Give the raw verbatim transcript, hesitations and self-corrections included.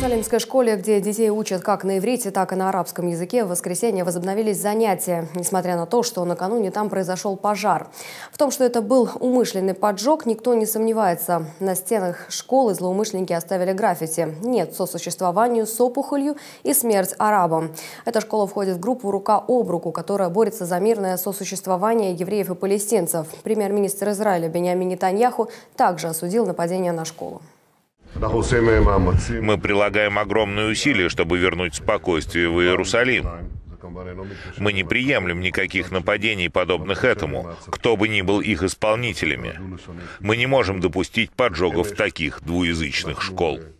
Иерусалимской школе, где детей учат как на иврите, так и на арабском языке, в воскресенье возобновились занятия, несмотря на то, что накануне там произошел пожар. В том, что это был умышленный поджог, никто не сомневается. На стенах школы злоумышленники оставили граффити: «Нет сосуществованию с опухолью» и «Смерть арабам». Эта школа входит в группу «Рука об руку», которая борется за мирное сосуществование евреев и палестинцев. Премьер-министр Израиля Биньямин Нетаньяху также осудил нападение на школу. Мы прилагаем огромные усилия, чтобы вернуть спокойствие в Иерусалим. Мы не приемлем никаких нападений, подобных этому, кто бы ни был их исполнителями. Мы не можем допустить поджогов таких двуязычных школ.